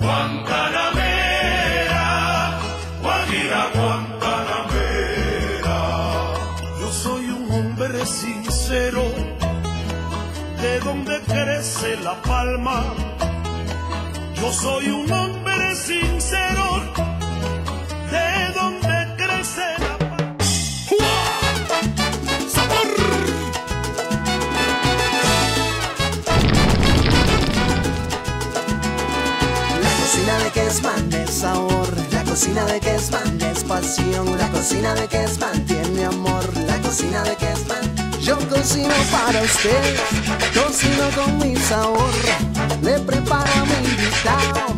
Guantanamera, Guajira Guantanamera. Yo soy un hombre sincero, de donde crece la palma. Yo soy un hombre sincero, de donde crece la palma. ¡Sabor! La cocina de Kesman es sabor, la cocina de Kesman es pasión, la cocina de Kesman tiene amor, la cocina de Kesman. Yo cocino para usted, cocino con mi sabor, le preparo a mi invitado.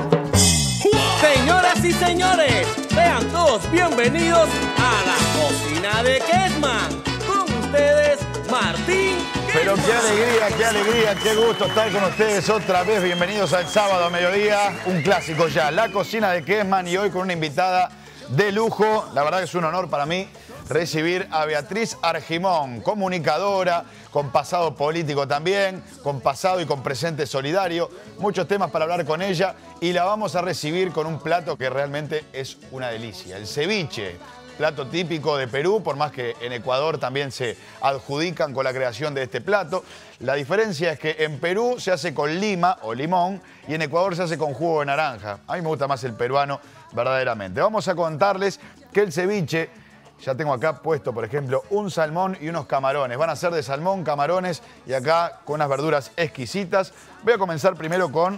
Señoras y señores, sean todos bienvenidos a la cocina de Kesman. Con ustedes, Martín Kesman. Pero qué alegría, qué gusto estar con ustedes otra vez. Bienvenidos al sábado a mediodía, un clásico ya, la cocina de Kesman, y hoy con una invitada de lujo. La verdad que es un honor para mí recibir a Beatriz Argimón, comunicadora, con pasado político también, con pasado y con presente solidario. Muchos temas para hablar con ella, y la vamos a recibir con un plato que realmente es una delicia, el ceviche. Plato típico de Perú, por más que en Ecuador también se adjudican con la creación de este plato. La diferencia es que en Perú se hace con lima o limón y en Ecuador se hace con jugo de naranja. A mí me gusta más el peruano, verdaderamente. Vamos a contarles que el ceviche, ya tengo acá puesto, por ejemplo, un salmón y unos camarones. Van a ser de salmón, camarones y acá con unas verduras exquisitas. Voy a comenzar primero con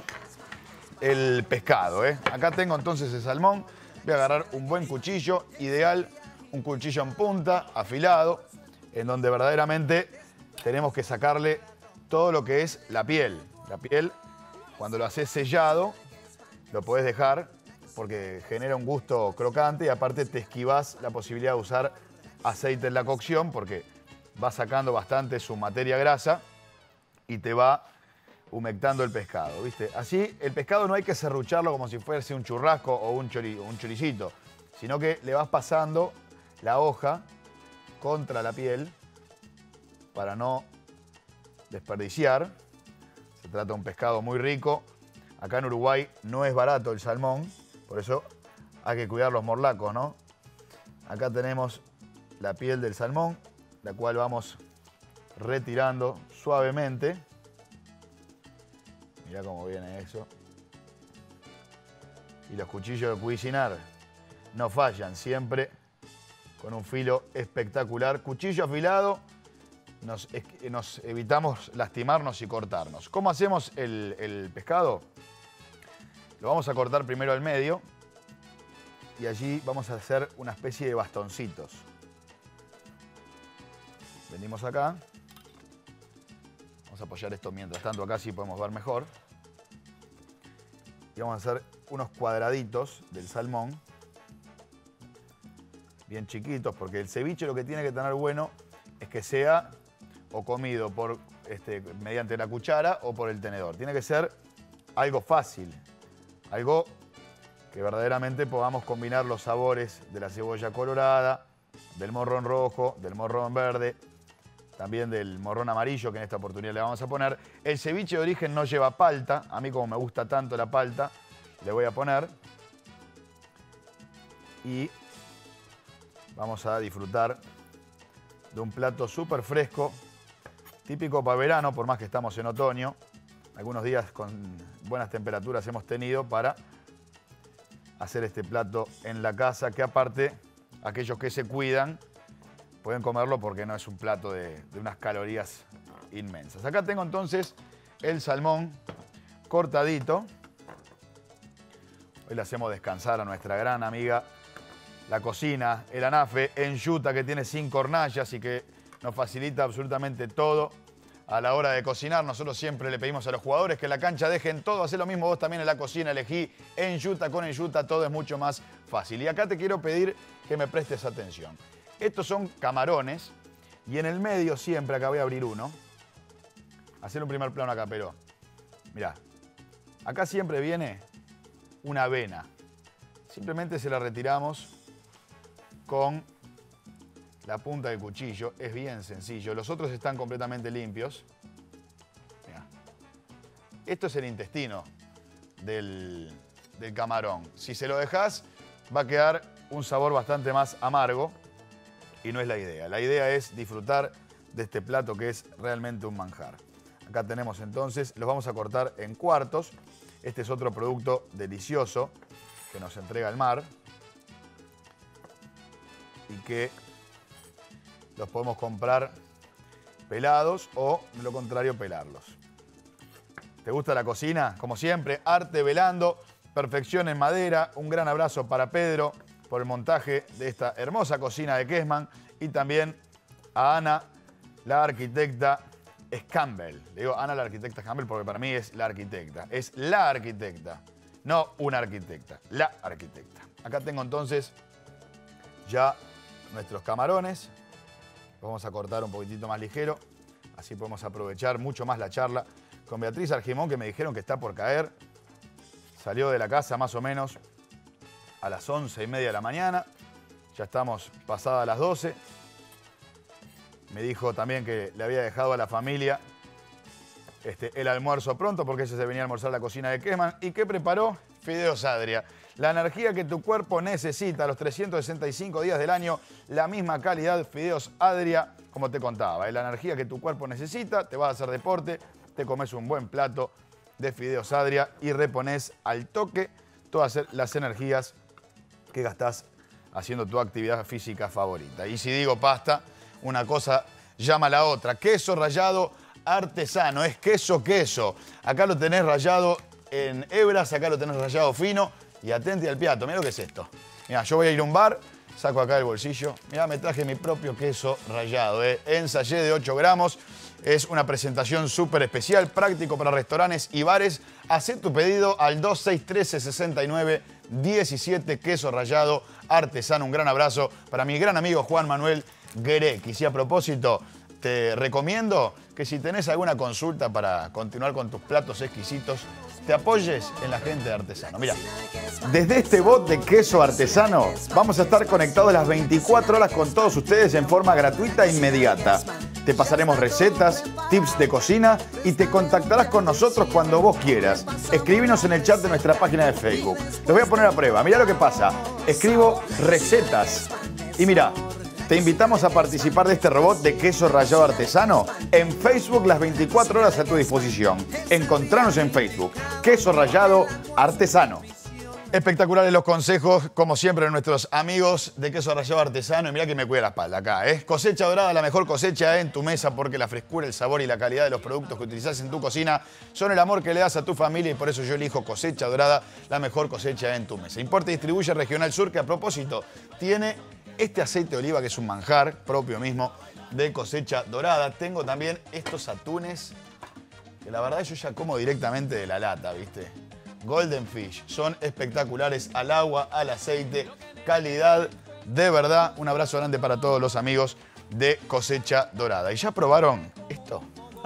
el pescado, ¿eh? Acá tengo entonces el salmón. Voy a agarrar un buen cuchillo, ideal, un cuchillo en punta, afilado, en donde verdaderamente tenemos que sacarle todo lo que es la piel. La piel, cuando lo haces sellado, lo podés dejar porque genera un gusto crocante y aparte te esquivás la posibilidad de usar aceite en la cocción porque va sacando bastante su materia grasa y te va humectando el pescado, ¿viste? Así, el pescado no hay que serrucharlo como si fuese un churrasco o un choricito, sino que le vas pasando la hoja contra la piel para no desperdiciar. Se trata de un pescado muy rico. Acá en Uruguay no es barato el salmón, por eso hay que cuidar los morlacos, ¿no? Acá tenemos la piel del salmón, la cual vamos retirando suavemente. Mirá cómo viene eso. Y los cuchillos de cocinar no fallan, siempre con un filo espectacular. Cuchillo afilado, nos evitamos lastimarnos y cortarnos. ¿Cómo hacemos el pescado? Lo vamos a cortar primero al medio y allí vamos a hacer una especie de bastoncitos. Venimos acá. Vamos a apoyar esto mientras tanto acá, así podemos ver mejor. Y vamos a hacer unos cuadraditos del salmón. Bien chiquitos, porque el ceviche lo que tiene que tener bueno es que sea o comido mediante la cuchara o por el tenedor. Tiene que ser algo fácil, algo que verdaderamente podamos combinar los sabores de la cebolla colorada, del morrón rojo, del morrón verde, también del morrón amarillo, que en esta oportunidad le vamos a poner. El ceviche de origen no lleva palta. A mí, como me gusta tanto la palta, le voy a poner. Y vamos a disfrutar de un plato súper fresco, típico para verano, por más que estamos en otoño. Algunos días con buenas temperaturas hemos tenido para hacer este plato en la casa, que aparte, aquellos que se cuidan pueden comerlo porque no es un plato de unas calorías inmensas. Acá tengo entonces el salmón cortadito. Hoy le hacemos descansar a nuestra gran amiga, la cocina, el anafe en yuta, que tiene 5 hornallas y que nos facilita absolutamente todo a la hora de cocinar. Nosotros siempre le pedimos a los jugadores que en la cancha dejen todo, hacé lo mismo vos también en la cocina, elegí en yuta, con en yuta, todo es mucho más fácil. Y acá te quiero pedir que me prestes atención. Estos son camarones y en el medio siempre, acá voy a abrir uno. Hacer un primer plano acá, pero mirá, acá siempre viene una avena. Simplemente se la retiramos con la punta del cuchillo. Es bien sencillo. Los otros están completamente limpios. Mirá. Esto es el intestino del camarón. Si se lo dejás, va a quedar un sabor bastante más amargo y no es la idea. La idea es disfrutar de este plato que es realmente un manjar. Acá tenemos entonces, los vamos a cortar en cuartos. Este es otro producto delicioso que nos entrega el mar y que los podemos comprar pelados o, de lo contrario, pelarlos. ¿Te gusta la cocina? Como siempre, arte velando, perfección en madera. Un gran abrazo para Pedro por el montaje de esta hermosa cocina de Kessman y también a Ana, la arquitecta Campbell. Le digo Ana, la arquitecta Campbell, porque para mí es la arquitecta. Es la arquitecta, no una arquitecta, la arquitecta. Acá tengo entonces ya nuestros camarones. Los vamos a cortar un poquitito más ligero. Así podemos aprovechar mucho más la charla con Beatriz Argimón, que me dijeron que está por caer. Salió de la casa más o menos a las 11:30 de la mañana. Ya estamos pasadas las 12. Me dijo también que le había dejado a la familia el almuerzo pronto porque ella se venía a almorzar a la cocina de Kessman. ¿Y qué preparó? Fideos Adria. La energía que tu cuerpo necesita los 365 días del año, la misma calidad, Fideos Adria, como te contaba. La energía que tu cuerpo necesita, te vas a hacer deporte, te comes un buen plato de Fideos Adria y repones al toque todas las energías que gastás haciendo tu actividad física favorita. Y si digo pasta, una cosa llama a la otra. Queso rallado artesano, es queso. Acá lo tenés rallado en hebras, acá lo tenés rallado fino y atente al piato. Mirá lo que es esto. Mirá, yo voy a ir a un bar, saco acá el bolsillo. Mirá, me traje mi propio queso rallado, en sachet de 8 gramos. Es una presentación súper especial, práctico para restaurantes y bares. Hacé tu pedido al 2613-6917, queso rallado artesano. Un gran abrazo para mi gran amigo Juan Manuel Guerequis. Y a propósito, te recomiendo que si tenés alguna consulta para continuar con tus platos exquisitos, te apoyes en la gente de Artesano. Mira, desde este bot de queso artesano vamos a estar conectados las 24 horas con todos ustedes en forma gratuita e inmediata. Te pasaremos recetas, tips de cocina y te contactarás con nosotros cuando vos quieras. Escribinos en el chat de nuestra página de Facebook. Los voy a poner a prueba. Mirá lo que pasa. Escribo recetas y mirá, te invitamos a participar de este robot de queso rallado artesano en Facebook las 24 horas a tu disposición. Encontranos en Facebook, queso rallado artesano. Espectaculares los consejos, como siempre, de nuestros amigos de queso rallado artesano. Y mirá que me cuida la espalda acá, Cosecha Dorada, la mejor cosecha en tu mesa porque la frescura, el sabor y la calidad de los productos que utilizás en tu cocina son el amor que le das a tu familia y por eso yo elijo Cosecha Dorada, la mejor cosecha en tu mesa. Importa y distribuye Regional Sur, que a propósito tiene este aceite de oliva que es un manjar propio mismo de Cosecha Dorada. Tengo también estos atunes que la verdad yo ya como directamente de la lata, ¿viste? Golden Fish, son espectaculares, al agua, al aceite, calidad de verdad. Un abrazo grande para todos los amigos de Cosecha Dorada. ¿Y ya probaron esto?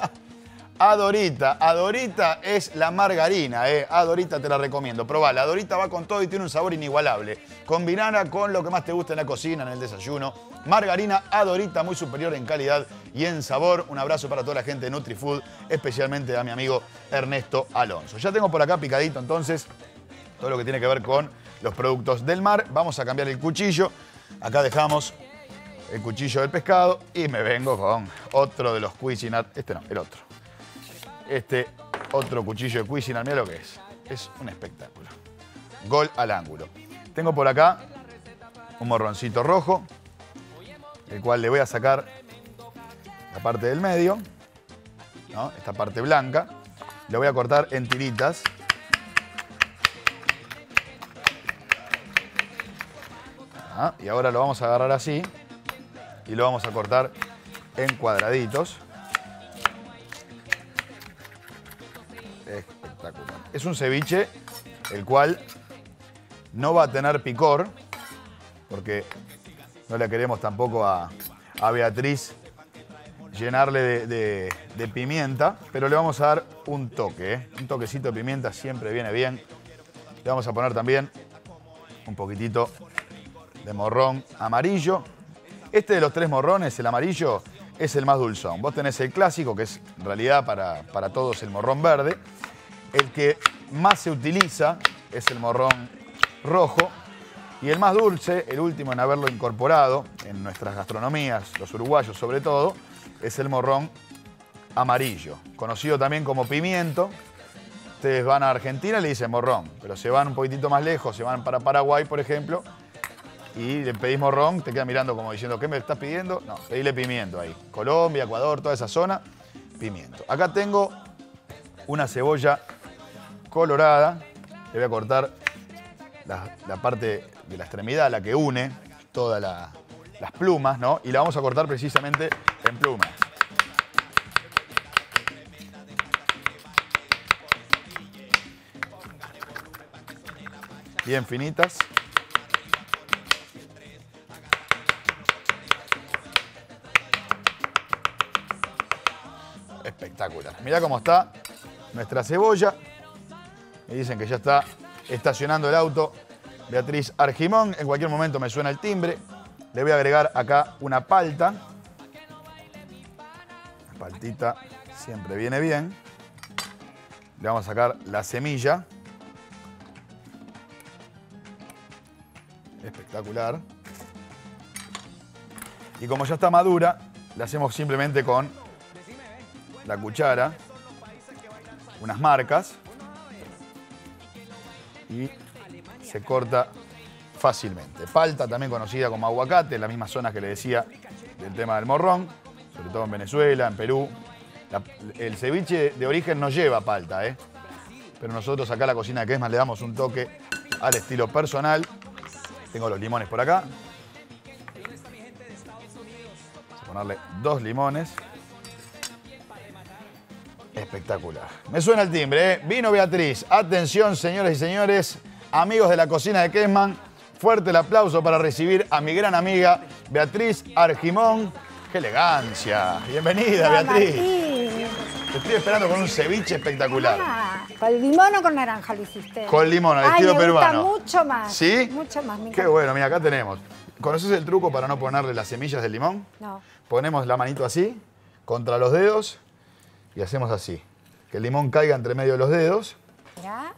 Adorita, Adorita es la margarina, Adorita te la recomiendo, probala. Adorita va con todo y tiene un sabor inigualable. Combinala con lo que más te gusta en la cocina, en el desayuno. Margarina Adorita, muy superior en calidad y en sabor. Un abrazo para toda la gente de NutriFood, especialmente a mi amigo Ernesto Alonso. Ya tengo por acá picadito entonces todo lo que tiene que ver con los productos del mar. Vamos a cambiar el cuchillo. Acá dejamos el cuchillo del pescado y me vengo con otro de los Cuisinart. Este no, el otro. Este otro cuchillo de Cuisinart, mira lo que es. Es un espectáculo. Gol al ángulo. Tengo por acá un morroncito rojo, el cual le voy a sacar la parte del medio, ¿no? Esta parte blanca. Le voy a cortar en tiritas. Y ahora lo vamos a agarrar así y lo vamos a cortar en cuadraditos. Espectacular. Es un ceviche el cual no va a tener picor porque no le queremos tampoco a Beatriz llenarle de pimienta, pero le vamos a dar un toque, Un toquecito de pimienta siempre viene bien. Le vamos a poner también un poquitito de morrón amarillo. Este de los tres morrones, el amarillo, es el más dulzón. Vos tenés el clásico, que es en realidad para todos el morrón verde. El que más se utiliza es el morrón rojo. Y el más dulce, el último en haberlo incorporado en nuestras gastronomías, los uruguayos sobre todo, es el morrón amarillo, conocido también como pimiento. Ustedes van a Argentina y le dicen morrón, pero se van un poquitito más lejos, se van para Paraguay, por ejemplo, y le pedís morrón, te queda mirando como diciendo, ¿qué me estás pidiendo? No, pedile pimiento ahí. Colombia, Ecuador, toda esa zona, pimiento. Acá tengo una cebolla colorada, le voy a cortar la parte de la extremidad, la que une todas las plumas, ¿no? Y la vamos a cortar precisamente en plumas. Bien finitas. Espectacular. Mirá cómo está nuestra cebolla. Me dicen que ya está estacionando el auto Beatriz Argimón. En cualquier momento me suena el timbre. Le voy a agregar acá una palta. La paltita siempre viene bien. Le vamos a sacar la semilla. Espectacular. Y como ya está madura, la hacemos simplemente con la cuchara, unas marcas, y se corta fácilmente. Palta, también conocida como aguacate, en las mismas zonas que le decía del tema del morrón, sobre todo en Venezuela, en Perú. El ceviche de origen no lleva palta, pero nosotros acá a la cocina de Kesman le damos un toque al estilo personal. Tengo los limones por acá. Vamos a ponerle 2 limones. Espectacular. Me suena el timbre, Vino Beatriz. Atención, señoras y señores, amigos de la cocina de Kesman. Fuerte el aplauso para recibir a mi gran amiga Beatriz Argimón. ¡Qué elegancia! Bienvenida, Hola, Beatriz. Martín. Te estoy esperando con un ceviche espectacular. ¿Con limón o con naranja lo hiciste? Con limón, al Ay, estilo me peruano. gusta mucho más. ¿Sí? Mucho más. Me Qué encanta. bueno, mira, acá tenemos. ¿Conoces el truco para no ponerle las semillas del limón? No. Ponemos la manito así, contra los dedos, y hacemos así. Que el limón caiga entre medio de los dedos, Mirá.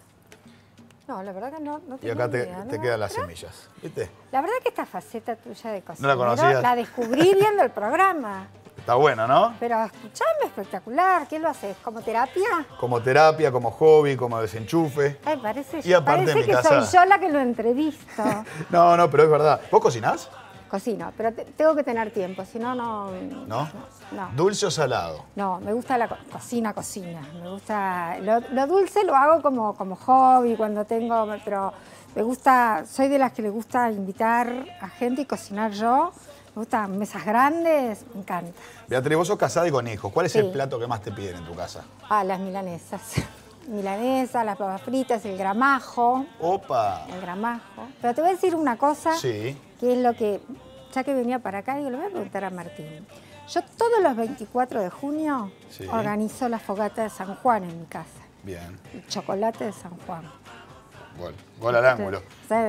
No, la verdad que no y tenía acá ni idea, te ¿no? quedan las Mirá. semillas. ¿Viste? La verdad que esta faceta tuya de cocinero conocías? la descubrí viendo el programa. Está bueno, ¿no? Pero escuchame, espectacular. ¿Qué lo haces? ¿Como terapia? Como terapia, como hobby, como desenchufe. Ay, parece, Y aparte parece en mi que casa- soy yo la que lo entrevisto. No, pero es verdad. ¿Vos cocinás? Cocino, pero tengo que tener tiempo, si no, no. ¿No? No. ¿Dulce o salado? No, me gusta la cocina. Me gusta. Lo dulce lo hago como hobby cuando tengo. Pero me gusta. Soy de las que le gusta invitar a gente y cocinar yo. Me gustan mesas grandes, me encanta. Beatriz, vos sos casada y con hijos. ¿Cuál es el Sí. plato que más te piden en tu casa? Ah, las milanesas. Milanesas, las papas fritas, el gramajo. ¡Opa! El gramajo. Pero te voy a decir una cosa. Sí. Que es lo que, ya que venía para acá, digo, le voy a preguntar a Martín. Yo todos los 24 de junio Sí. organizo la fogata de San Juan en mi casa. Bien. El chocolate de San Juan. Gol al ángulo.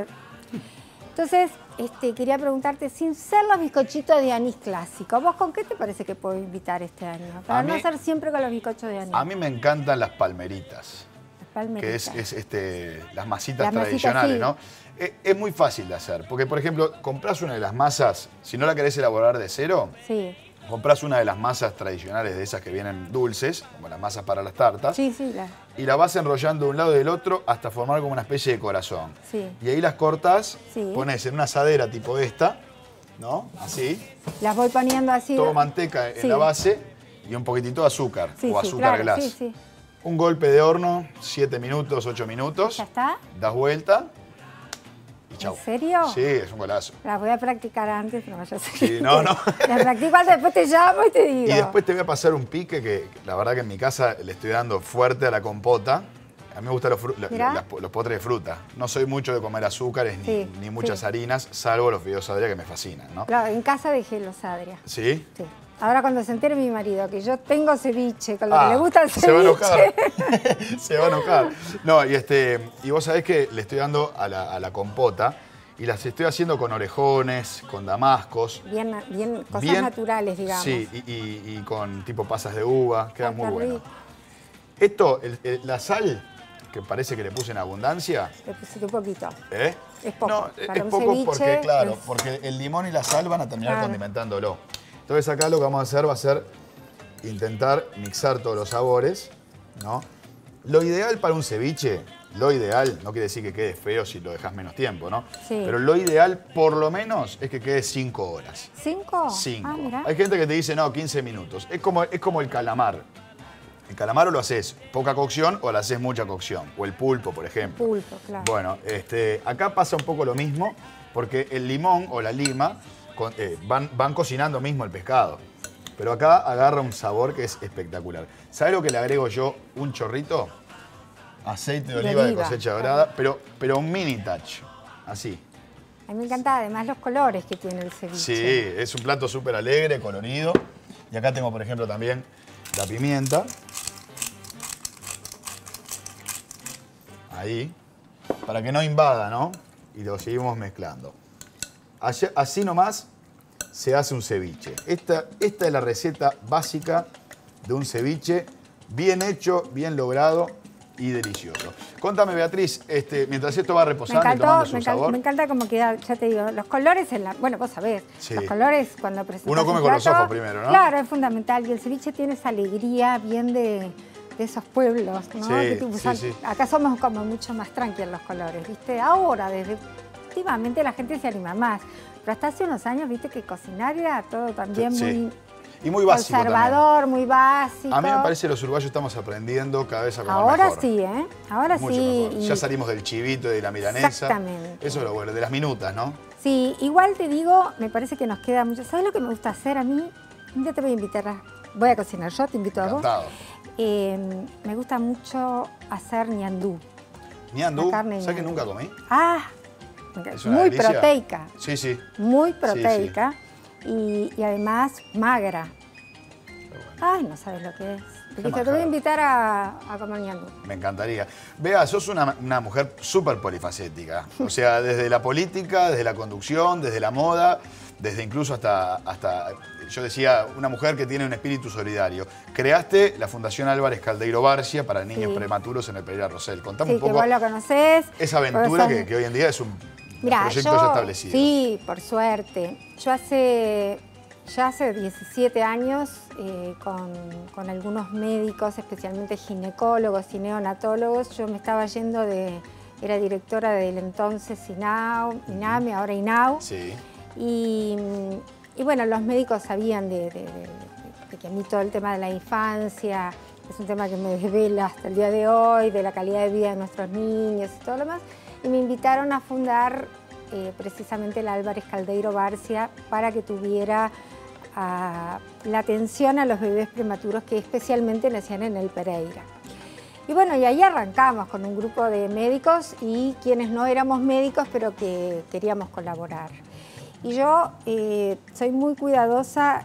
Entonces, quería preguntarte, sin ser los bizcochitos de anís clásicos, ¿vos con qué te parece que puedo invitar este año? Para A no mí- ser siempre con los bizcochos de anís. A mí me encantan las palmeritas. Las palmeritas. Que es las masitas Las masitas, tradicionales, sí. ¿no? Es muy fácil de hacer, porque por ejemplo, compras una de las masas, si no la querés elaborar de cero, Sí, compras una de las masas tradicionales de esas que vienen dulces, como las masas para las tartas, sí. y la vas enrollando de un lado y del otro hasta formar como una especie de corazón. Sí. Y ahí las cortás, Sí. pones en una asadera tipo esta, ¿no? Así, Las voy poniendo así. todo manteca en Sí. la base y un poquitito de azúcar Sí, o sí, azúcar claro, glass. sí. Un golpe de horno, 7 minutos, 8 minutos. ¿Ya está? Das vuelta y chau. ¿En serio? Sí, es un golazo. Las voy a practicar antes, pero vaya a ser. Sí, no. Las practico antes, después te llamo y te digo. Y después te voy a pasar un pique que la verdad que en mi casa le estoy dando fuerte a la compota. A mí me gustan Mirá. los postres de fruta. No soy mucho de comer azúcares Sí, ni muchas sí. harinas, salvo los fideos Adria que me fascinan, ¿no? Claro, en casa dejé los Adria. ¿Sí? Sí. Ahora cuando se entere mi marido que yo tengo ceviche, con lo que le gusta el ceviche. Se va a enojar. Se va a enojar. No, y vos sabés que le estoy dando a la compota y las estoy haciendo con orejones, con damascos. Bien, cosas Bien- naturales, digamos. Sí, y con tipo pasas de uva, queda Ay, muy qué bueno. rico. Esto, la sal, que parece que le puse en abundancia. Le pusiste un poquito. ¿Eh? Es poco. No, Para es un poco ceviche porque, claro, es- porque el limón y la sal van a terminar Claro. condimentándolo. Entonces acá lo que vamos a hacer va a ser intentar mixar todos los sabores, ¿no? Lo ideal para un ceviche, lo ideal, no quiere decir que quede feo si lo dejas menos tiempo, ¿no? Sí. Pero lo ideal, por lo menos, es que quede 5 horas. ¿5? 5. Ah, mira. Hay gente que te dice, no, 15 minutos. Es como el calamar. El calamar o lo haces poca cocción o lo haces mucha cocción. O el pulpo, por ejemplo. Pulpo, claro. Bueno, acá pasa un poco lo mismo porque el limón o la lima van cocinando mismo el pescado. Pero acá agarra un sabor que es espectacular. ¿Sabes lo que le agrego yo? Un chorrito. Aceite de De oliva de oliva, cosecha claro. dorada, pero un mini touch. Así. A mí me encanta además los colores que tiene el ceviche. Sí, es un plato súper alegre, colorido. Y acá tengo, por ejemplo, también la pimienta. Ahí. Para que no invada, ¿no? Y lo seguimos mezclando. Así nomás se hace un ceviche. Esta es la receta básica de un ceviche bien hecho, bien logrado y delicioso. Contame, Beatriz, mientras esto va Me reposando y encantó, tomando su sabor. me encanta cómo queda, ya te digo, los colores en la... Bueno, vos sabés, Sí. los colores cuando presentas Uno come un con los plato, ojos primero, ¿no? Claro, es fundamental. Y el ceviche tiene esa alegría bien de esos pueblos, ¿no? Sí, Que tipo, sí, sí. Acá somos como mucho más tranquilos los colores, ¿viste? Ahora, últimamente la gente se anima más. Pero hasta hace unos años, viste, que cocinar era todo también Sí. muy... Y muy básico conservador, muy básico. A mí me parece que los uruguayos estamos aprendiendo cada vez a comer Ahora mejor. sí, ¿eh? Ahora Mucho sí. mejor. y- Ya salimos del chivito y de la milanesa. Exactamente. Eso es lo bueno, de las minutas, ¿no? Sí, igual te digo, me parece que nos queda mucho. ¿Sabes lo que me gusta hacer a mí? Un día te voy a invitar voy a cocinar yo, te invito a vos. Encantado. Me gusta mucho hacer ñandú. Ñandú, La carne ¿sabes que ñandú. nunca comí? Ah, Es una muy delicia. proteica, Sí, sí. muy sí. proteica y además magra. Ay, no sabes lo que es. Te voy a manjar. invitar a comer ñandú. Me encantaría. Vea, sos una mujer súper polifacética. O sea, desde la política, desde la conducción, desde la moda, desde incluso hasta, yo decía, una mujer que tiene un espíritu solidario. Creaste la Fundación Álvarez Caldeiro Barcia para niños Sí. prematuros en el Pereira Rosell. Contame Sí, un que poco vos lo conocés. esa aventura Vos sos- que hoy en día es un Mirá, proyecto ya establecido. Sí, por suerte. Yo ya hace 17 años con algunos médicos, especialmente ginecólogos y neonatólogos, yo me estaba yendo era directora del entonces INAME, ahora INAU. Sí. Y bueno, los médicos sabían de que a mí todo el tema de la infancia es un tema que me desvela hasta el día de hoy, de la calidad de vida de nuestros niños y todo lo demás. Y me invitaron a fundar precisamente la Álvarez Caldeiro Barcia para que tuviera la atención a los bebés prematuros que especialmente nacían en el Pereira. Y bueno, y ahí arrancamos con un grupo de médicos y quienes no éramos médicos pero que queríamos colaborar. Y yo soy muy cuidadosa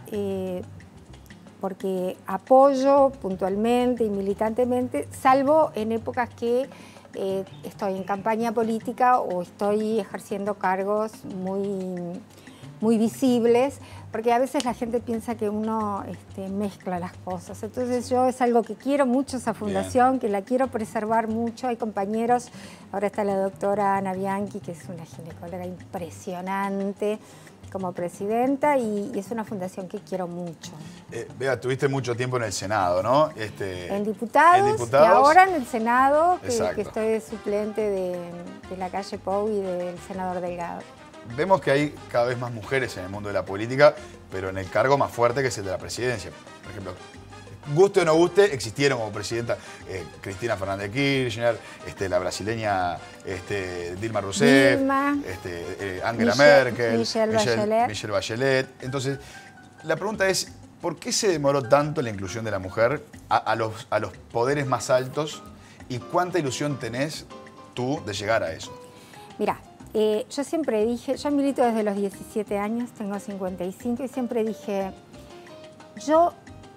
porque apoyo puntualmente y militantemente, salvo en épocas que estoy en campaña política o estoy ejerciendo cargos muy visibles, porque a veces la gente piensa que uno mezcla las cosas. Entonces yo es algo que quiero mucho esa fundación, que la quiero preservar mucho. Hay compañeros, ahora está la doctora Ana Bianchi, que es una ginecóloga impresionante como presidenta y es una fundación que quiero mucho. Bea, tuviste mucho tiempo en el Senado, ¿no? En diputados, y ahora en el Senado, que estoy de suplente de la calle Pou y del senador Delgado. Vemos que hay cada vez más mujeres en el mundo de la política, pero en el cargo más fuerte que es el de la presidencia. Por ejemplo, guste o no guste, existieron como presidenta Cristina Fernández de Kirchner, la brasileña Dilma Rousseff, Dilma, Angela Merkel, Michelle Bachelet. Entonces, la pregunta es, ¿por qué se demoró tanto la inclusión de la mujer a los poderes más altos y cuánta ilusión tenés tú de llegar a eso? Mirá, yo siempre dije, yo milito desde los 17 años, tengo 55 y siempre dije, yo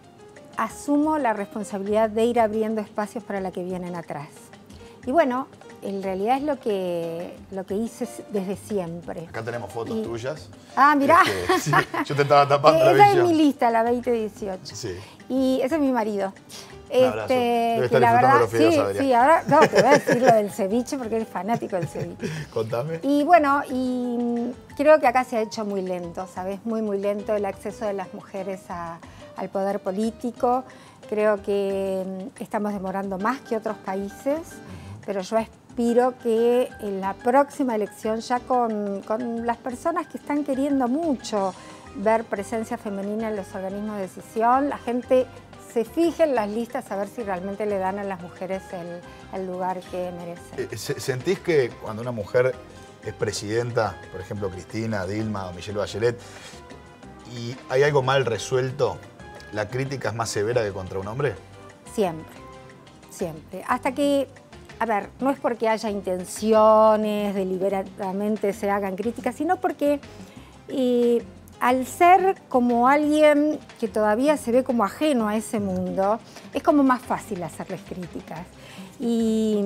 asumo la responsabilidad de ir abriendo espacios para la que vienen atrás. Y bueno, en realidad es lo que hice desde siempre. Acá tenemos fotos tuyas. Ah, mirá. Sí, yo te estaba tapando la Esa es visión. mi lista, la 2018. Sí. Y ese es mi marido. Un abrazo. Debe Que estar la disfrutando verdad, los fideos, sí, Adrián. sí, ahora no, te voy a decir lo del ceviche porque eres fanático del ceviche. Contame. Y bueno, creo que acá se ha hecho muy lento, ¿sabes? Muy, muy lento el acceso de las mujeres al poder político. Creo que estamos demorando más que otros países, pero yo aspiro que en la próxima elección, ya con las personas que están queriendo mucho ver presencia femenina en los organismos de decisión, la gente se fije en las listas a ver si realmente le dan a las mujeres el lugar que merecen. ¿Sentís que cuando una mujer es presidenta, por ejemplo Cristina, Dilma o Michelle Bachelet, y hay algo mal resuelto, la crítica es más severa que contra un hombre? Siempre, siempre. Hasta que, a ver, no es porque haya intenciones, deliberadamente se hagan críticas, sino porque al ser como alguien que todavía se ve como ajeno a ese mundo, es como más fácil hacerles críticas. Y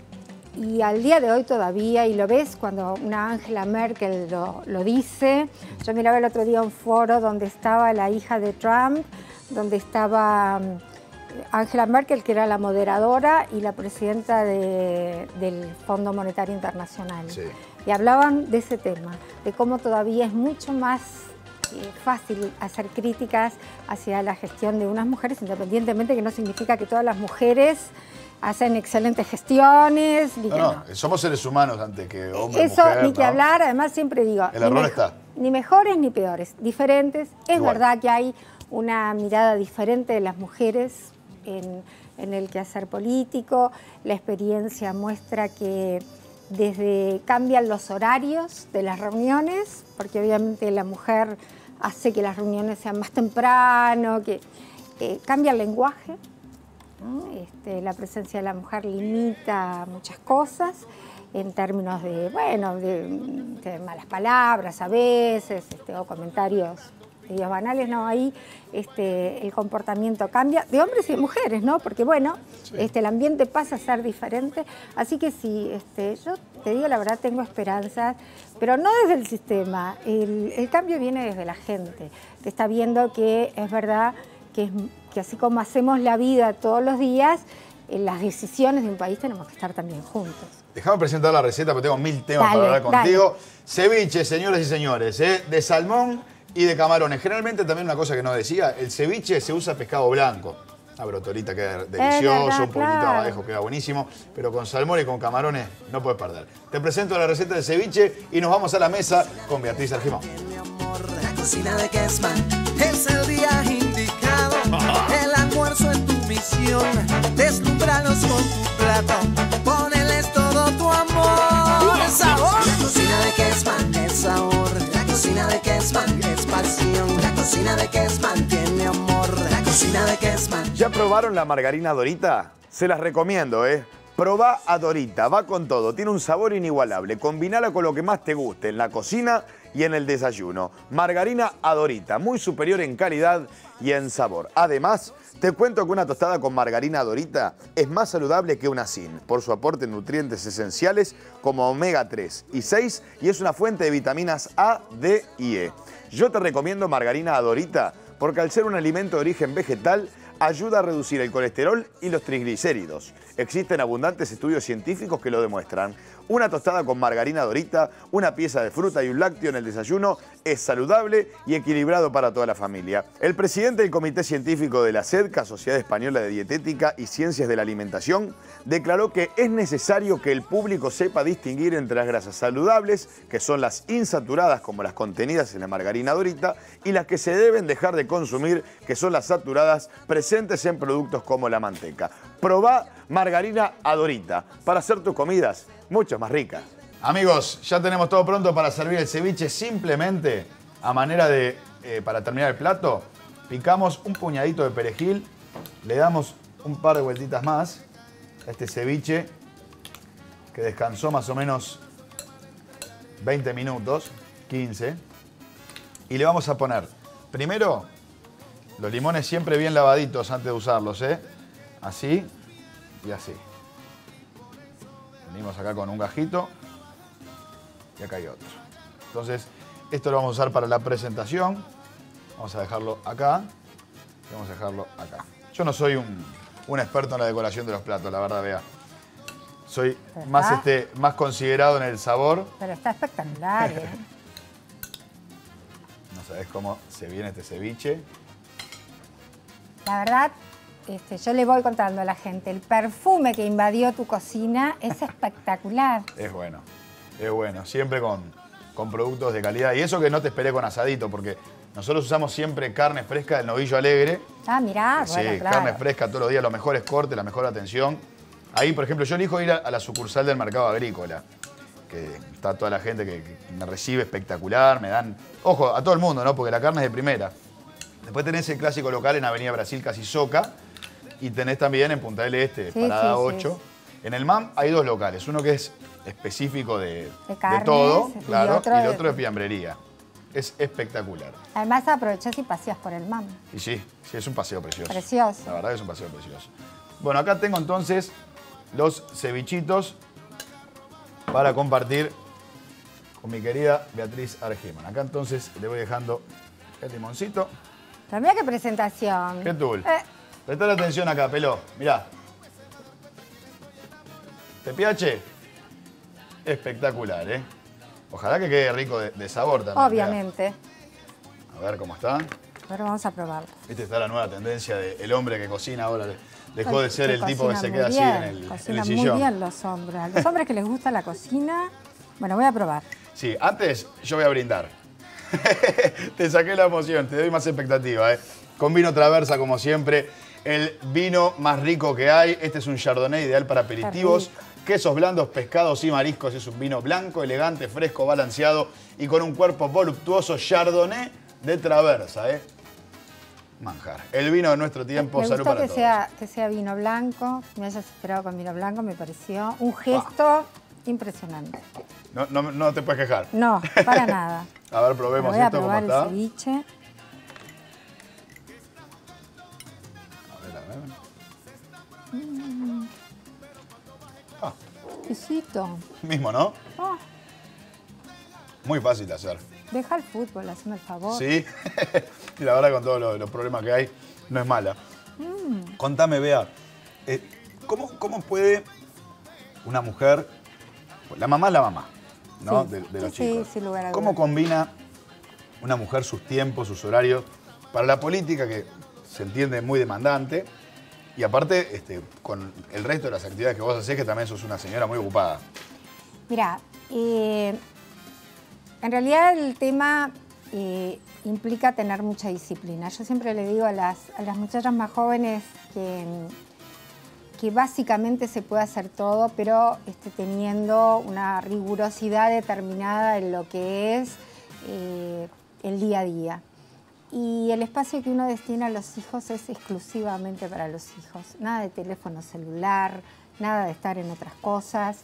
al día de hoy todavía, y lo ves cuando una Angela Merkel lo dice. Yo miraba el otro día un foro donde estaba la hija de Trump, donde estaba Angela Merkel, que era la moderadora, y la presidenta del Fondo Monetario Internacional. Sí. Y hablaban de ese tema, de cómo todavía es mucho más fácil hacer críticas hacia la gestión de unas mujeres, independientemente que no significa que todas las mujeres hacen excelentes gestiones. No, somos seres humanos antes que hombres, Eso mujer, ni que ¿no? hablar, además siempre digo, El error está. Ni mejores ni peores, diferentes. Es Igual. verdad que hay una mirada diferente de las mujeres en el quehacer político. La experiencia muestra que cambian los horarios de las reuniones, porque obviamente la mujer hace que las reuniones sean más temprano, que cambia el lenguaje, ¿no? La presencia de la mujer limita muchas cosas en términos de, bueno, de malas palabras a veces, o comentarios medios banales, ¿no? Ahí el comportamiento cambia de hombres y de mujeres, ¿no? Porque, bueno, Sí. El ambiente pasa a ser diferente. Así que sí, yo te digo la verdad, tengo esperanzas, pero no desde el sistema. El cambio viene desde la gente, que está viendo que es verdad que así como hacemos la vida todos los días, en las decisiones de un país tenemos que estar también juntos. Déjame presentar la receta porque tengo 1000 temas Dale, para hablar dale. contigo. Ceviche, señoras y señores, de salmón y de camarones. Generalmente también una cosa que no decía, el ceviche se usa pescado blanco. Una brotorita queda delicioso, verdad, un poquito claro. abajo queda buenísimo, pero con salmón y con camarones no puedes perder. Te presento la receta del ceviche y nos vamos a la mesa con Beatriz Argimón. Mi amor, la cocina de Kessman es el día indicado. El almuerzo es tu misión. Deslumbralos con tu plato. Poneles todo tu amor. ¡El sabor! La cocina de Kessman es sabor. La cocina de Kessman es pasión. La cocina de Kessman tiene amor. La cocina de Kessman. ¿Ya probaron la margarina Dorita? Se las recomiendo, ¿eh? Probá a Dorita, va con todo, tiene un sabor inigualable. Combinala con lo que más te guste en la cocina y en el desayuno. Margarina a Dorita, muy superior en calidad y en sabor. Además, te cuento que una tostada con margarina Dorita es más saludable que una sin, por su aporte en nutrientes esenciales como omega 3 y 6 y es una fuente de vitaminas A, D y E. Yo te recomiendo margarina a Dorita porque al ser un alimento de origen vegetal, ayuda a reducir el colesterol y los triglicéridos. Existen abundantes estudios científicos que lo demuestran. Una tostada con margarina Dorita, una pieza de fruta y un lácteo en el desayuno es saludable y equilibrado para toda la familia. El presidente del Comité Científico de la SEDCA, Sociedad Española de Dietética y Ciencias de la Alimentación, declaró que es necesario que el público sepa distinguir entre las grasas saludables, que son las insaturadas como las contenidas en la margarina Dorita, y las que se deben dejar de consumir, que son las saturadas presentes en productos como la manteca. Probá margarina a Dorita para hacer tus comidas mucho más ricas. Amigos, ya tenemos todo pronto para servir el ceviche. Simplemente, a manera de, para terminar el plato, picamos un puñadito de perejil, le damos un par de vueltitas más a este ceviche que descansó más o menos 20 minutos, 15. Y le vamos a poner, primero, los limones siempre bien lavaditos antes de usarlos, ¿eh? Así y así. Venimos acá con un gajito y acá hay otro. Entonces, esto lo vamos a usar para la presentación. Vamos a dejarlo acá y vamos a dejarlo acá. Yo no soy un experto en la decoración de los platos, la verdad, vea. Soy más considerado en el sabor. Pero está espectacular, ¿eh? No sabés cómo se viene este ceviche. La verdad, yo le voy contando a la gente, el perfume que invadió tu cocina es espectacular. Es bueno, siempre con productos de calidad. Y eso que no te esperé con asadito, porque nosotros usamos siempre carne fresca del Novillo Alegre. Ah, mirá, Sí, bueno, claro. carne fresca todos los días, los mejores cortes, la mejor atención. Ahí, por ejemplo, yo elijo ir a la sucursal del Mercado Agrícola, que está toda la gente que me recibe espectacular, me dan... Ojo, a todo el mundo, ¿no? Porque la carne es de primera. Después tenés el clásico local en Avenida Brasil, casi Soca, y tenés también en Punta del Este, Parada 8. Sí. En el MAM hay dos locales, uno que es específico de todo, claro, y el otro de fiambrería. Es espectacular. Además aprovechás y paseas por el MAM. Y sí, es un paseo precioso. Precioso. La verdad que es un paseo precioso. Bueno, acá tengo entonces los cevichitos para compartir con mi querida Beatriz Argiman. Acá entonces le voy dejando el limoncito. Pero mira qué presentación. ¿Qué tul? Prestá atención acá, Peló. Mirá. ¿Te piache? Espectacular, ¿eh? Ojalá que quede rico de sabor también. Obviamente. Mirá. A ver cómo está. Ahora vamos a probarlo. Esta está la nueva tendencia del hombre que cocina ahora. Dejó de ser el tipo que se queda así bien, en el cocinan sillón. muy bien los hombres. A los hombres que les gusta la cocina. Bueno, voy a probar. Sí, antes yo voy a brindar. Te saqué la emoción, te doy más expectativa, ¿eh? Con vino Traversa, como siempre, el vino más rico que hay. Este es un Chardonnay ideal para aperitivos. Quesos blandos, pescados y mariscos. Es un vino blanco, elegante, fresco, balanceado y con un cuerpo voluptuoso. Chardonnay de Traversa, ¿eh? Manjar. El vino de nuestro tiempo. Salud para todos. Que sea vino blanco. Me hayas esperado con vino blanco, me pareció un gesto impresionante. No te puedes quejar. No, para nada. A ver, probemos esto cómo está. Voy a probar el ceviche. A ver. Exquisito. Mismo, ¿no? Oh, Muy fácil de hacer. deja el fútbol, hazme el favor. Sí, y la verdad con todos los problemas que hay, no es mala. Contame, Bea, ¿cómo puede una mujer, la mamá es la mamá, ¿no? Sí. De los Sí, chicos. sin lugar a dudas. ¿Cómo combina una mujer sus tiempos, sus horarios para la política, que se entiende muy demandante, y aparte con el resto de las actividades que vos hacés, que también sos una señora muy ocupada? Mira, en realidad el tema implica tener mucha disciplina. Yo siempre le digo a las muchachas más jóvenes que básicamente se puede hacer todo, pero teniendo una rigurosidad determinada en lo que es el día a día. Y el espacio que uno destina a los hijos es exclusivamente para los hijos. Nada de teléfono celular, nada de estar en otras cosas.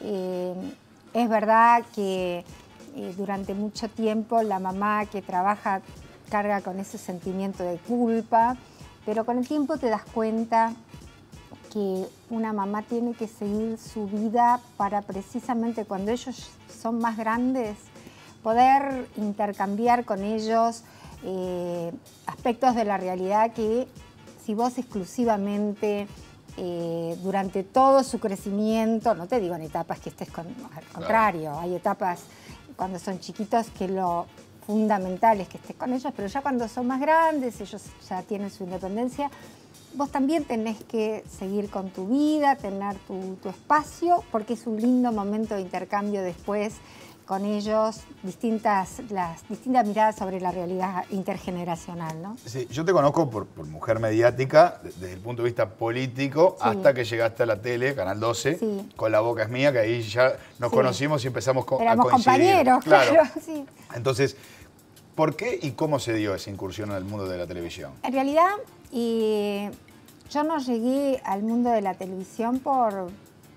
Es verdad que durante mucho tiempo la mamá que trabaja carga con ese sentimiento de culpa, pero con el tiempo te das cuenta que una mamá tiene que seguir su vida para precisamente cuando ellos son más grandes poder intercambiar con ellos aspectos de la realidad que si vos exclusivamente durante todo su crecimiento, no te digo en etapas que estés al contrario, hay etapas cuando son chiquitos que lo fundamental es que estés con ellos, pero ya cuando son más grandes, ellos ya tienen su independencia, vos también tenés que seguir con tu vida, tener tu espacio, porque es un lindo momento de intercambio después con ellos, las distintas miradas sobre la realidad intergeneracional, ¿no? Sí, yo te conozco por mujer mediática, desde el punto de vista político, sí, hasta que llegaste a la tele, Canal 12, sí, con La Boca es Mía, que ahí ya nos conocimos y empezamos a coincidir. Éramos compañeros, claro. Sí. Entonces, ¿por qué y cómo se dio esa incursión en el mundo de la televisión? En realidad, yo no llegué al mundo de la televisión por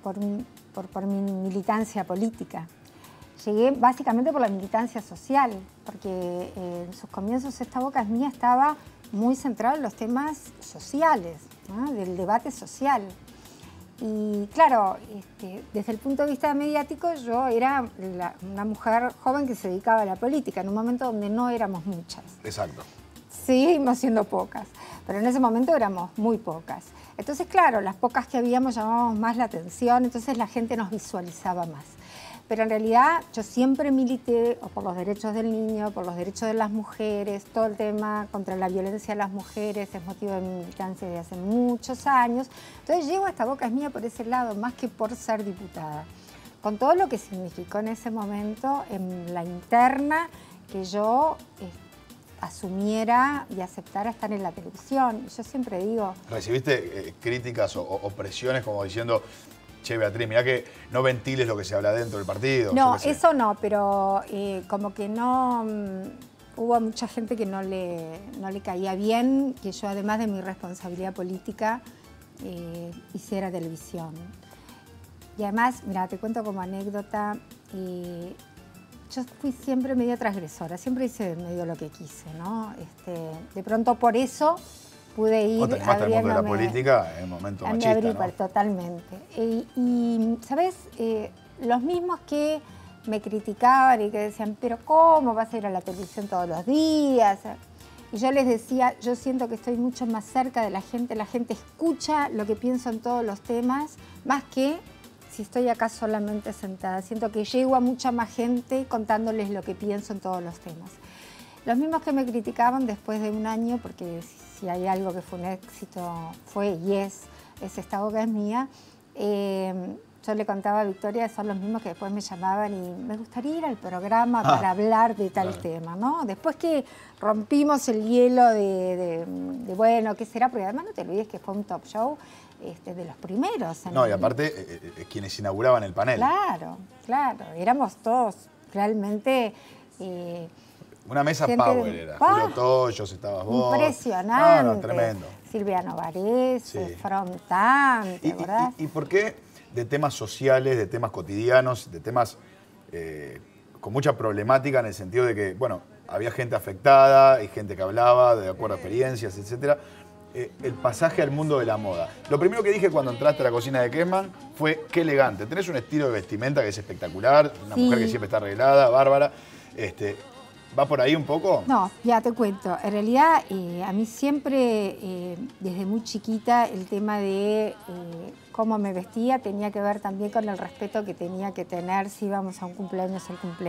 mi militancia política. Llegué básicamente por la militancia social, porque en sus comienzos Esta Boca es Mía estaba muy centrado en los temas sociales, ¿no? Del debate social. Y claro, desde el punto de vista mediático, yo era una mujer joven que se dedicaba a la política, en un momento donde no éramos muchas. Exacto. Seguimos siendo pocas, pero en ese momento éramos muy pocas. Entonces, claro, las pocas que habíamos llamábamos más la atención, entonces la gente nos visualizaba más. Pero en realidad yo siempre milité por los derechos del niño, por los derechos de las mujeres, todo el tema contra la violencia a las mujeres es motivo de mi militancia de hace muchos años. Entonces llego a Esta Boca es Mía por ese lado, más que por ser diputada. Con todo lo que significó en ese momento, en la interna, que yo asumiera y aceptara estar en la televisión. Yo siempre digo... ¿Recibiste críticas o presiones como diciendo... Che, Beatriz, mirá que no ventiles lo que se habla dentro del partido? No, eso no, pero como que no... hubo mucha gente que no le caía bien que yo, además de mi responsabilidad política, hiciera televisión. Y además, mira, te cuento como anécdota, yo fui siempre medio transgresora, siempre hice medio lo que quise, ¿no? De pronto por eso... pude ir abriéndome... el mundo de la política en un momento machista, ¿no? Totalmente. Y ¿sabes? Los mismos que me criticaban y que decían, pero ¿cómo vas a ir a la televisión todos los días? Y yo les decía, yo siento que estoy mucho más cerca de la gente escucha lo que pienso en todos los temas, más que si estoy acá solamente sentada. Siento que llego a mucha más gente contándoles lo que pienso en todos los temas. Los mismos que me criticaban después de un año, porque si hay algo que fue un éxito, fue y es Esta Boca es Mía, yo le contaba a Victoria, son los mismos que después me llamaban y me gustaría ir al programa para hablar de tal tema, ¿no? Después que rompimos el hielo de bueno, ¿qué será? Porque además no te olvides que fue un top show de los primeros. No, y aparte, quienes inauguraban el panel. Claro, claro, éramos todos realmente... una mesa power era. Julio Toyos, estabas vos. Impresionante. No, tremendo. Silvia Novarese, Sí. Frontán, ¿verdad? ¿Y por qué de temas sociales, de temas cotidianos, de temas con mucha problemática en el sentido de que, bueno, había gente afectada y gente que hablaba de acuerdo a experiencias, etcétera? El pasaje al mundo de la moda. Lo primero que dije cuando entraste a la cocina de Kessman fue qué elegante. Tenés un estilo de vestimenta que es espectacular, una mujer que siempre está arreglada, bárbara. ¿Va por ahí un poco? No, ya te cuento. En realidad, a mí siempre, desde muy chiquita, el tema de cómo me vestía tenía que ver también con el respeto que tenía que tener si íbamos a un cumpleaños,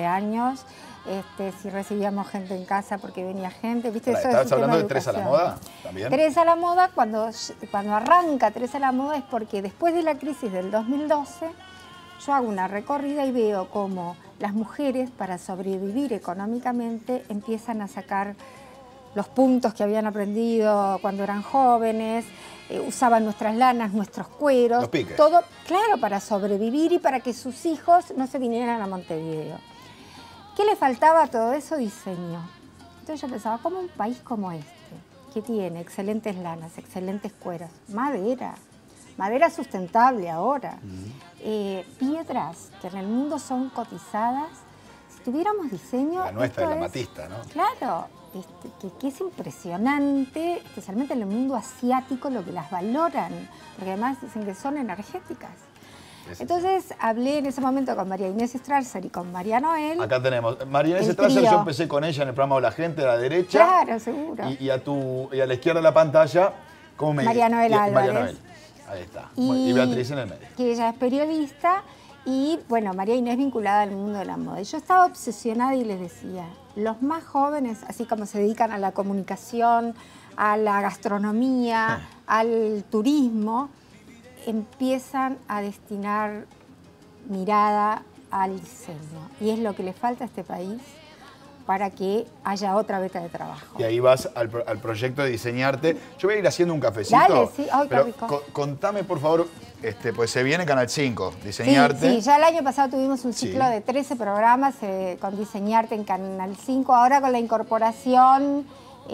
si recibíamos gente en casa porque venía gente. ¿Viste? Eso ¿Estabas es un hablando tema de Tres a la Moda también? Tres a la Moda, cuando arranca Tres a la Moda es porque después de la crisis del 2012, yo hago una recorrida y veo cómo las mujeres, para sobrevivir económicamente, empiezan a sacar los puntos que habían aprendido cuando eran jóvenes, usaban nuestras lanas, nuestros cueros, los piques. Todo, claro, para sobrevivir y para que sus hijos no se vinieran a Montevideo. ¿Qué le faltaba a todo eso? Diseño. Entonces yo pensaba, ¿cómo un país como este, que tiene excelentes lanas, excelentes cueros, madera sustentable ahora, piedras que en el mundo son cotizadas, si tuviéramos diseño... La nuestra es la amatista, ¿no? Claro, que es impresionante, especialmente en el mundo asiático, lo que las valoran, porque además dicen que son energéticas. Entonces hablé en ese momento con María Inés Strasser y con María Noel. Acá tenemos. María Inés Strasser, yo empecé con ella en el programa de la gente a la derecha. Claro, seguro. Y a la izquierda de la pantalla, ¿cómo me María Noel Álvarez. María Noel. Ahí está. Y Beatriz en el medio. Que ella es periodista y, bueno, María Inés vinculada al mundo de la moda. Y yo estaba obsesionada y les decía, los más jóvenes, así como se dedican a la comunicación, a la gastronomía, al turismo, empiezan a destinar mirada al diseño. Y es lo que le falta a este país para que haya otra beca de trabajo. Y ahí vas al proyecto de diseñarte. Yo voy a ir haciendo un cafecito. Dale, sí. Ay, qué pero rico. Contame, por favor, pues se viene Canal 5, Diseñarte. Sí, ya el año pasado tuvimos un ciclo de 13 programas con Diseñarte en Canal 5. Ahora con la incorporación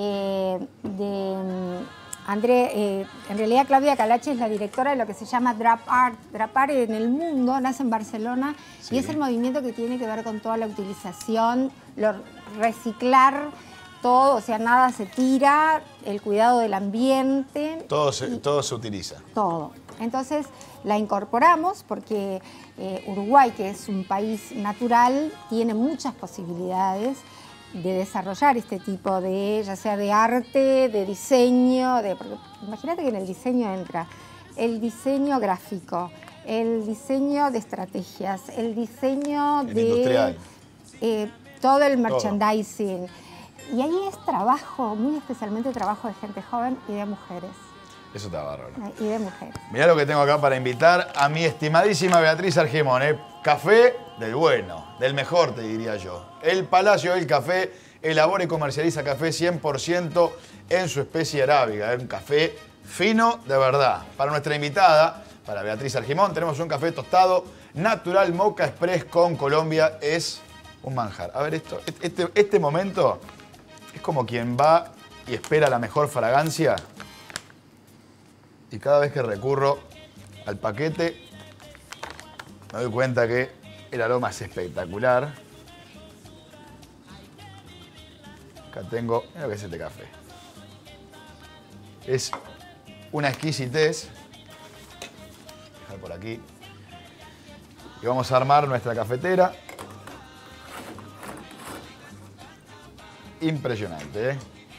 de André, en realidad Claudia Calache es la directora de lo que se llama Drap Art. Drap Art en el mundo nace en Barcelona y es el movimiento que tiene que ver con toda la utilización, reciclar todo, o sea, nada se tira, el cuidado del ambiente. Todo se utiliza. Todo. Entonces la incorporamos porque Uruguay, que es un país natural, tiene muchas posibilidades de desarrollar este tipo de, ya sea de arte, de diseño, porque imagínate que en el diseño entra el diseño gráfico, el diseño de estrategias, el diseño industrial. Todo el merchandising. Y ahí es trabajo, muy especialmente trabajo de gente joven y de mujeres. Eso está bárbaro. Y de mujeres. Mirá lo que tengo acá para invitar a mi estimadísima Beatriz Argimón. Café del bueno, del mejor te diría yo. El Palacio del Café elabora y comercializa café 100% en su especie arábiga. Un café fino de verdad. Para nuestra invitada, para Beatriz Argimón, tenemos un café tostado natural Mocha Express con Colombia. Es un manjar. A ver esto, este momento es como quien va y espera la mejor fragancia. Y cada vez que recurro al paquete, me doy cuenta que el aroma es espectacular. Acá tengo, mira lo que es este café. Es una exquisitez. Dejar por aquí. Y vamos a armar nuestra cafetera. Impresionante, ¿eh?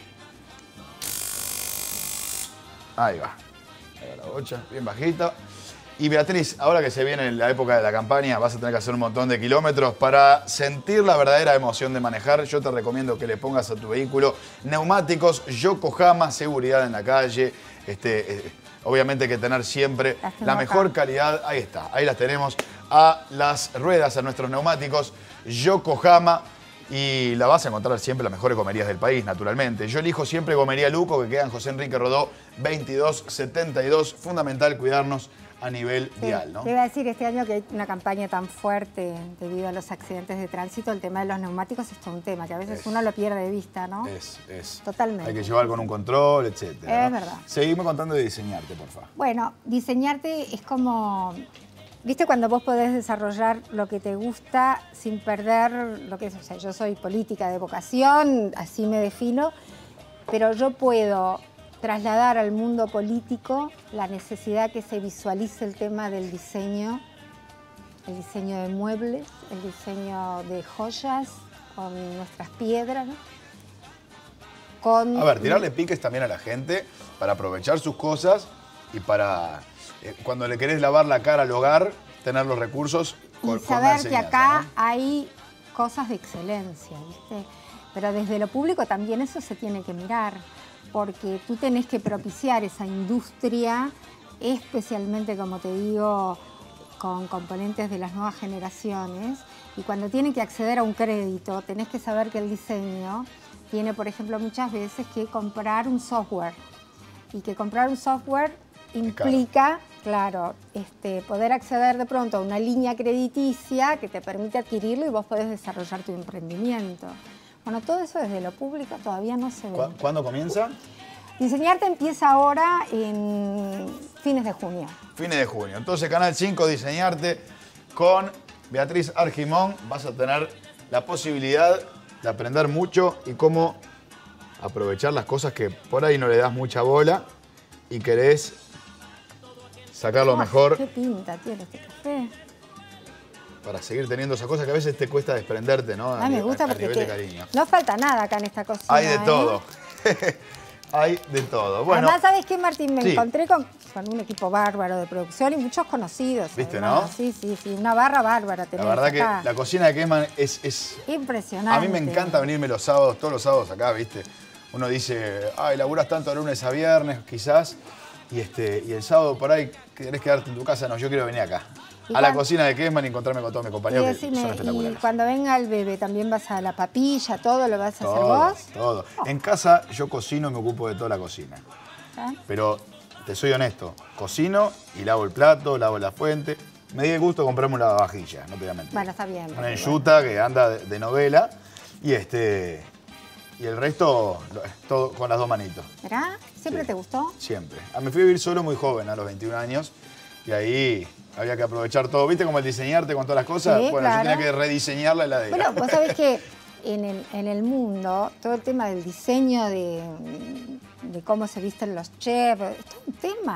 Ahí va. Ahí va la bocha, bien bajita. Y Beatriz, ahora que se viene la época de la campaña, vas a tener que hacer un montón de kilómetros para sentir la verdadera emoción de manejar. Yo te recomiendo que le pongas a tu vehículo neumáticos Yokohama, seguridad en la calle. Obviamente hay que tener siempre la mejor calidad. Ahí está, ahí las tenemos a las ruedas, a nuestros neumáticos Yokohama. Y la vas a encontrar siempre en las mejores gomerías del país, naturalmente. Yo elijo siempre Gomería Luco, que queda en José Enrique Rodó 2272. Fundamental cuidarnos a nivel vial, ¿no? Te iba a decir, este año que hay una campaña tan fuerte debido a los accidentes de tránsito, el tema de los neumáticos es todo un tema, que a veces uno lo pierde de vista, ¿no? Es. Totalmente. Hay que llevar con un control, etcétera. Es ¿no? verdad. Seguimos contando de diseñarte, por favor. Bueno, diseñarte es como... ¿Viste cuando vos podés desarrollar lo que te gusta sin perder lo que es? O sea, yo soy política de vocación, así me defino, pero yo puedo trasladar al mundo político la necesidad que se visualice el tema del diseño, el diseño de muebles, el diseño de joyas con nuestras piedras, ¿no? A ver, tirarle piques también a la gente para aprovechar sus cosas y para... cuando le querés lavar la cara al hogar, tener los recursos y saber que acá, ¿no?, hay cosas de excelencia, ¿viste? Pero desde lo público también eso se tiene que mirar, porque tú tenés que propiciar esa industria, especialmente, como te digo, con componentes de las nuevas generaciones, y cuando tienen que acceder a un crédito, tenés que saber que el diseño tiene, por ejemplo, muchas veces que comprar un software, y que comprar un software implica, claro, poder acceder de pronto a una línea crediticia que te permite adquirirlo y vos podés desarrollar tu emprendimiento. Bueno, todo eso desde lo público todavía no se ve. ¿Cuándo comienza? Diseñarte empieza ahora en fines de junio. Fines de junio. Entonces, Canal 5, Diseñarte con Beatriz Argimón. Vas a tener la posibilidad de aprender mucho y cómo aprovechar las cosas que por ahí no le das mucha bola y querés sacar lo mejor. ¿Qué pinta tiene este café? Para seguir teniendo esas cosas que a veces te cuesta desprenderte, ¿no? Me gusta porque nivel de cariño. No falta nada acá en esta cocina. Hay de todo. Hay de todo. Bueno, además, ¿sabes qué, Martín? Me sí, encontré con un equipo bárbaro de producción y muchos conocidos. ¿Viste, además, ¿no? Sí, una barra bárbara tenés. La verdad acá. que la cocina de Kessman es... impresionante. A mí me encanta venirme los sábados, todos los sábados acá, ¿viste? Uno dice, ay, laburás tanto de lunes a viernes, quizás, y el sábado por ahí querés quedarte en tu casa. No, yo quiero venir acá, a la cocina de Kessman y encontrarme con todos mis compañeros que son espectaculares. Y cuando venga el bebé, ¿también vas a la papilla, todo lo vas a hacer vos? Todo. En casa yo cocino y me ocupo de toda la cocina. ¿Ah? Pero te soy honesto, cocino y lavo el plato, lavo la fuente. Me di el gusto de comprarme una lavavajilla, no te voy a mentir. Bueno, está bien. Una enjuta que anda de novela y el resto todo con las dos manitos. ¿Verdad? ¿Siempre te gustó? Siempre. Me fui a vivir solo muy joven, a los 21 años, y ahí había que aprovechar todo. ¿Viste como el diseñarte con todas las cosas? Sí, bueno, claro. yo tenía que rediseñar la heladera. Bueno, vos sabés que en el mundo, todo el tema del diseño, de cómo se visten los chefs, es todo un tema.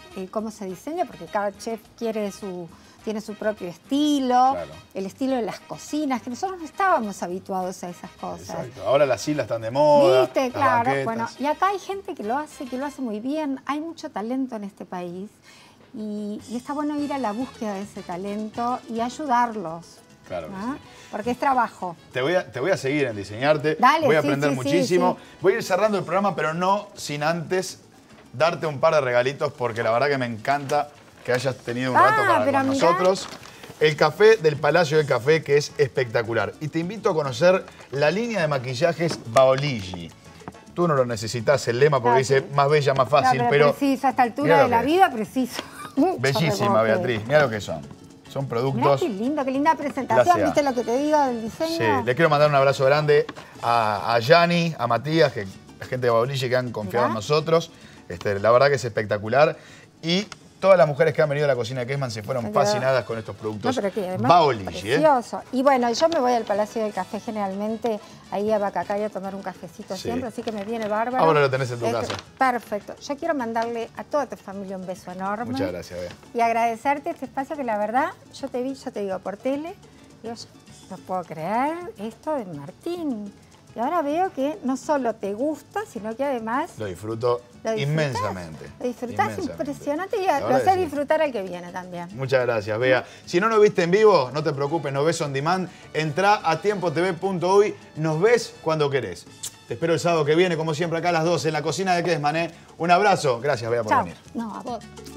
cómo se diseña, porque cada chef tiene su propio estilo, Claro. el estilo de las cocinas, que nosotros no estábamos habituados a esas cosas. Exacto. Ahora las islas están de moda. ¿Viste? las Claro. banquetas. Bueno, y acá hay gente que lo hace muy bien. Hay mucho talento en este país y está bueno ir a la búsqueda de ese talento y ayudarlos. Claro que ¿no? sí. Porque es trabajo. Te voy a seguir en diseñarte. Dale, voy a sí, aprender sí, muchísimo. sí. Voy a ir cerrando el programa, pero no sin antes darte un par de regalitos, porque la verdad que me encanta que hayas tenido un rato para pero con mirá. nosotros. El café del Palacio del Café, que es espectacular. Y te invito a conocer la línea de maquillajes Baoligi. Tú no lo necesitas, el lema, porque dice más bella, más fácil, No, pero preciso, a esta mirá altura lo de la que es. vida, preciso. Mucho Bellísima, rebote. Beatriz. Mira lo que son. Son Mirá productos. qué lindo, qué linda presentación. Gracias. ¿Viste lo que te digo del diseño? Sí, le quiero mandar un abrazo grande a Yani, a Matías, que la gente de Baoligi que han confiado en Mirá. nosotros. La verdad que es espectacular. Y todas las mujeres que han venido a la cocina de Kessman se fueron Me quedó- fascinadas con estos productos No, pero que además Baoligi. precioso. Y bueno, yo me voy al Palacio del Café generalmente ahí a Bacacay a tomar un cafecito Sí. siempre, así que me viene bárbaro. Ahora lo tenés en tu Este, casa. Perfecto. Yo quiero mandarle a toda tu familia un beso enorme. Muchas gracias, Bea. Y agradecerte este espacio que la verdad, yo te digo por tele, digo, yo no puedo creer esto de Martín. Y ahora veo que no solo te gusta, sino que además Lo disfruto lo disfrutás. inmensamente. Lo disfrutás Inmensamente. impresionante y La lo verdad haces que sí. disfrutar al que viene también. Muchas gracias, Bea. Si no nos viste en vivo, no te preocupes, nos ves on demand. Entrá a tiempotv.uy, nos ves cuando querés. Te espero el sábado que viene, como siempre, acá a las 12 en la cocina de Kessman. Un abrazo. Gracias, Bea, por Chao. venir. No, a vos.